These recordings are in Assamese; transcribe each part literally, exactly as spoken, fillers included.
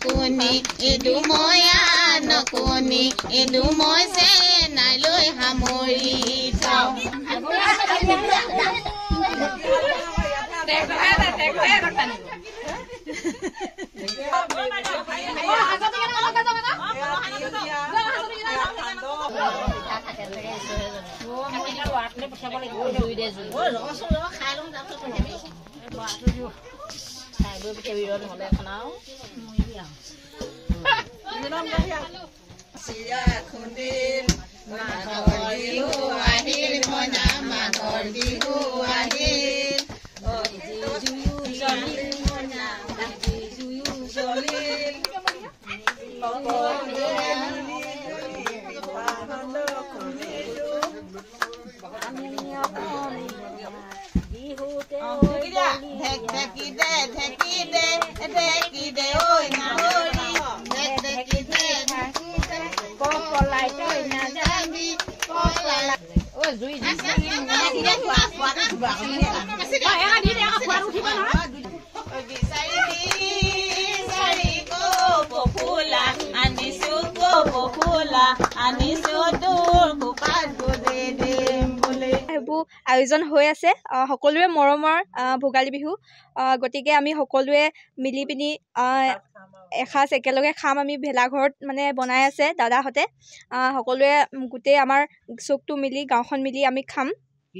নকুনি এদু মই নকুনি এদু মই সে নাই লৈ হামৰি যাওঁ আয়োজন হৈ আছে সকলোৱে মৰমৰ ভোগালী বিহু গতিকে আমি সকলোৱে মিলি পিনি এসাঁজ একেলগে খাম আমি ভেলাঘৰত মানে বনাই আছে দাদাহঁতে সকলোৱে গোটেই আমাৰ চুকটো মিলি গাঁওখন মিলি আমি খাম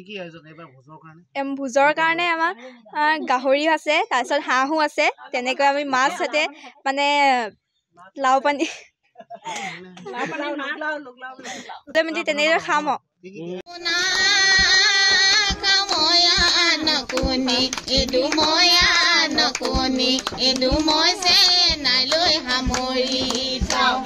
ভোজৰ কাৰণে আমাৰ গাহৰি আছে তাৰপিছত হাঁহো আছে তেনেকৈ আমি মাছ হাতে মানে লাও পানী মিলি তেনেদৰে খাম নকুনি এদু মই নকুনি এদু মই সে নাই লৈ হামৰি যাওঁ